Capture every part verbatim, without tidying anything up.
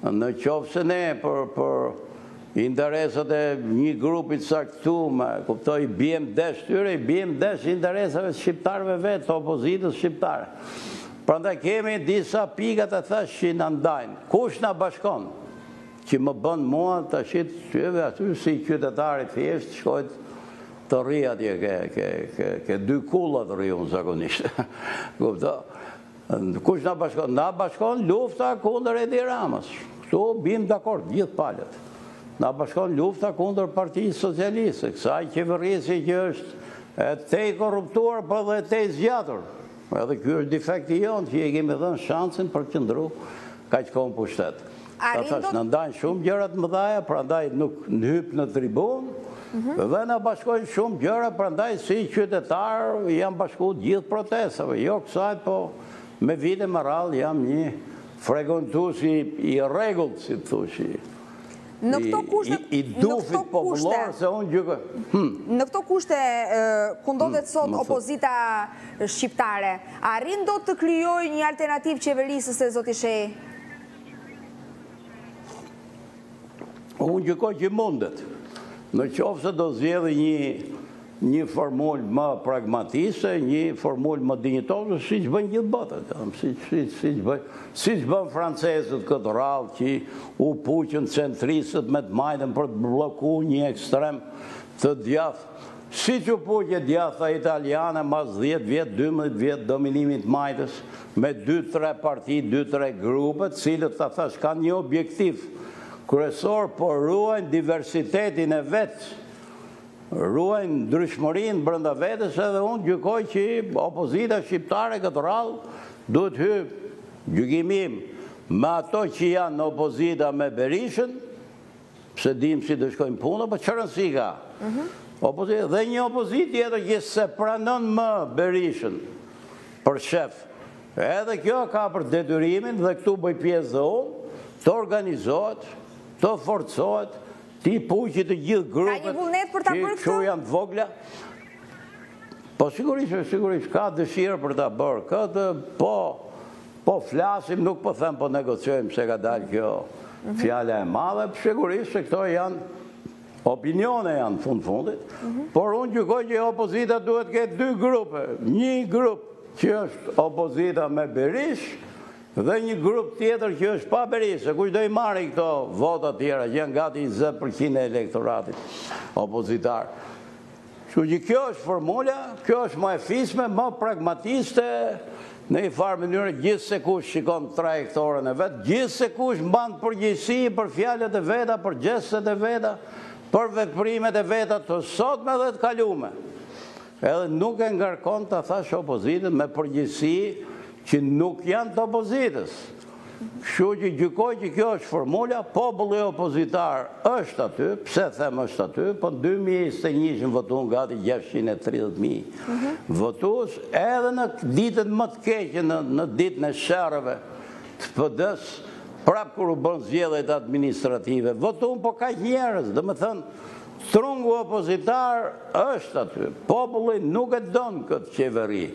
Në qoftë se ne për, për interesat e një grupit saktuar, kuptoj, i biem desh tyre, i biem desh interesave shqiptarëve vetë, të opozitës shqiptare. Prandaj kemi disa pikat e thash që na ndajnë. Kush na bashkon? Që më bën mua të ashit qyve aty si qytetarit thjesht, shkojt të rri atje, ke, ke, ke, ke dy kulla të rri unë zakonisht. Kupto? Kush na bashkon? Na bashkon lufta kundër Edi Ramës. Këtu bim dakord, gjithë palët. Na bashkon lufta kundër Partisë Socialiste, kësaj qeverisi që është e tej korruptuar, po dhe tej zgjatur. Edhe ky është defekti jonë që i kemi dhënë shansin për të qëndruar kaq kohë në pushtet. Ta thash, në ndajnë shumë gjërat mëdhaja, prandaj nuk hyp në tribun, dhe në bashkojnë shumë gjëra, prandaj si qytetar jam bashku gjithë protestave, jo kësaj, po me vite më radhë jam një frekontues i rregullt, si të thushi. Në këto kushte, i dufit popullor se unë gjykoj. Në këto kushte ku ndodhet sot opozita shqiptare, arrin do të krijojë një alternativë qeverisës së zoti Shehi? Unë gjykoj që mundet. Në qoftë se do zgjedhë një një formul më pragmatiste, një formul më dinjitore, si që bëjnë gjithë botët, si që bëjnë francesët këtë rallë që u puqën centristët me të majtën për të bloku një ekstrem të djathë, si që u puqë djatha italiane mas dhjetë vjetë, dymbëdhjetë vjetë dominimit majtës, me dy tre parti, dy tre grupet, cilët të thash kanë një objektiv kryesor, por ruajnë diversitetin e vetë, ruajnë ndryshmërinë brenda vetes, edhe unë gjykoj që opozita shqiptare këtë rallë duhet hyjë gjykimin me ato që janë në opozita me Berishën, pse dim si do shkojnë puna, po çfarë rëndësi ka? Opozita dhe një opozitë tjetër që se pranon më Berishën për shef. Edhe kjo ka për detyrimin, dhe këtu bëj pjesë dhe unë, të organizohet, të forcohet, ti puqi të gjithë grupet, ka një vullnet për ta bërë këtu janë të vogla. Po sigurisht, sigurisht, ka dëshirë për ta bërë. Këtë, po, po flasim, nuk po them, po negociojmë se ka dalë kjo fjala e madhe, sigurisht se këto janë opinione janë fund-fundit, por unë gjykoj që opozita duhet ketë dy grupe. Një grup që është opozita me Berish, dhe një grup tjetër që është pa Berishë, kush do i marri këto vota tjera, që janë gati njëzet përqind e elektoratit opozitar. Kështu që kjo është formula, kjo është më efisme, më pragmatiste, në i farë mënyrë gjithë se kush shikon trajektorën e vetë, gjithë se kush mban përgjegjësi për fjalët e veta, për gjestet e veta, për veprimet e veta të sotme dhe të kalume. Edhe nuk e ngarkon të thash opozitën me përgjegjësi që nuk janë të opozitës. Kështu që gjykoj që kjo është formula, populli opozitar është aty, pse them është aty, po në dy mijë e njëzet e një ishin votuar gati gjashtëqind e tridhjetë mijë votues, edhe në ditën më të keqe, në ditën e sherrëve të P D-s, prapë kur u bën zgjedhjet administrative, votuan po kaq njerëz, domethënë trungu opozitar është aty. Populli nuk e don këtë qeveri.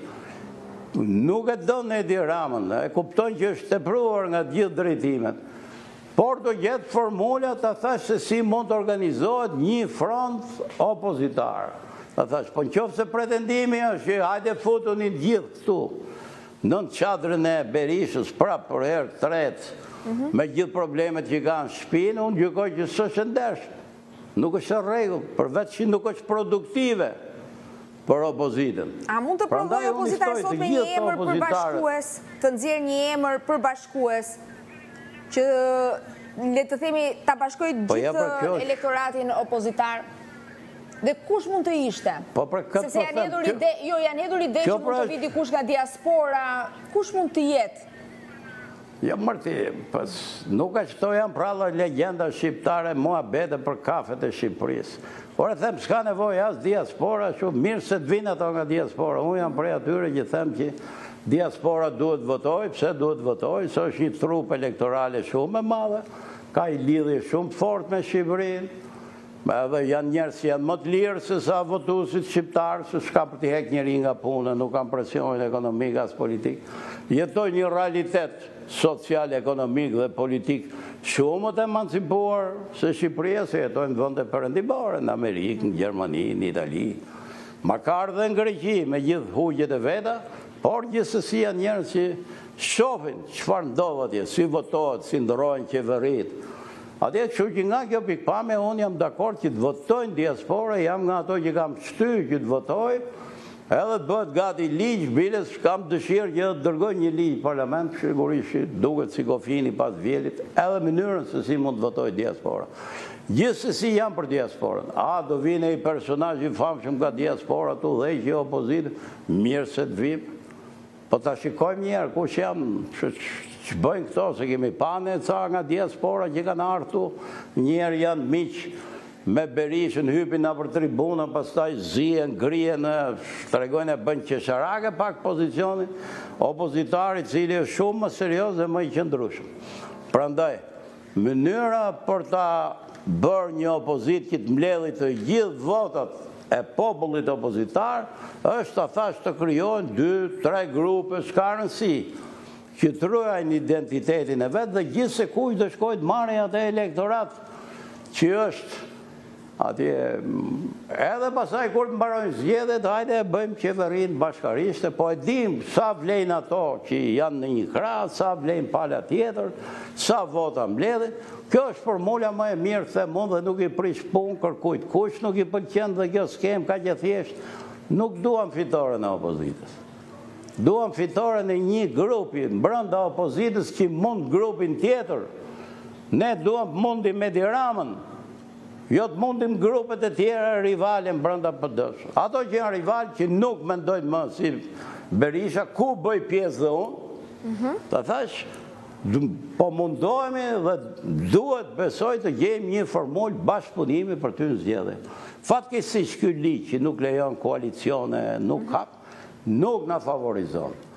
Nuk e donë Edi Ramën, e kupton që është tepruar nga gjithë drejtimet, por do jetë formula të thash se si mund të organizohet një front opozitar. Të thash, po në qoftë se pretendimi është që hajde futuni gjithë këtu, në çadrën e Berishës, prapë për herë tretë, me gjithë problemet që ka në shtëpinë, unë gjykoj që s'është ndershme. Nuk është rregull, përveç që nuk është produktive për opozitën. A mund të provoj opozita sot me një emër përbashkues, të nxjerrë një emër përbashkues, që le të themi ta bashkojë gjithë elektoratin opozitar? Dhe kush mund të ishte? Sepse janë hedhur ide, jo janë hedhur ide që mund të vi dikush nga diaspora, kush mund të jetë? Jo, mërti, nuk është to janë pralla legenda shqiptare, muhabete për kafet e Shqipërisë. Por e them, s'ka nevoj as diaspora, shumë mirë se të vinë ato nga diaspora. Unë jam prej atyre që them që diaspora duhet votoj, pse duhet votoj, se është një trup elektorale shumë e madhe, ka i lidhje shumë fort me Shqipërinë, edhe janë njerëz që janë më të lirë se sa votuesit shqiptarë, se s'ka për t'i hek njëri nga puna, nuk kanë presionin ekonomik as politik. Jetoj një realitet social, ekonomik dhe politik shumë të emancipuar se Shqipëria, se jetojnë vënde perëndimore, në Amerikë, në Gjermani, në Itali, ma ka ardhe në Greqi me gjithë hugjet e veta, por gjithsesi janë njerëz që shohin çfarë ndodh atje, si votohet, si ndrohen qeverit. Atje, kështu që nga kjo pikpamje, unë jam dakord që të votojnë diaspora, jam nga ato që kam shtyr që të votoj, edhe të bëhet gati ligj, biles kam dëshirë që të dërgoj një ligj në parlament, sigurisht duket si kofini pas vjelit, edhe mënyrën se si mund të votoj diaspora. Gjithsesi jam për diasporën. A, do vine i personazh i famshëm nga diaspora tu dhe që opozitë, mirë se të vim. Po ta shikojmë njerë, kush jam, që bëjnë këto, se kemi pane ca nga diaspora që kanë artu, njerë janë miqë me Berishën, hypin në për tribuna, pastaj zien, grien, tregojnë e bënë qesharake pak pozicionin, opozitari cili është shumë më serios dhe më i qëndrushëm. Prandaj, mënyra për ta bërë një opozit që të mbledhit të gjithë votat e popullit opozitar, është ta thash të kryojnë dy, tre grupe, s'ka rëndësi, që të ruajnë identitetin e vetë dhe gjithë se kuj të shkojtë marrë atë elektorat që është atje, edhe pasaj kur të mbarojnë zgjedhjet, hajde e bëjmë qeverin bashkarishte, po e dim sa vlejnë ato që janë në një krah, sa vlejnë pala tjetër, sa vota mbledhin. Kjo është formula më e mirë, them unë, dhe nuk i prish punë kërkujt. Kush nuk i pëlqen dhe kjo skem ka që thjesht, nuk duam fitore në opozitës. Duam fitore në një grupi, brenda opozitës që mund grupin tjetër. Ne duam mundi me Tiranën, jo të mundim grupet e tjera rivalin brenda P D-s. Ato që janë rival që nuk mendojnë më si Berisha, ku bëj pjesë dhe unë, të thash, po mundohemi dhe duhet besoj të gjejmë një formull bashkëpunimi për ty në zgjedhje. Fatkeqësisht ky ligj që nuk lejon koalicione, nuk hap, nuk na favorizon.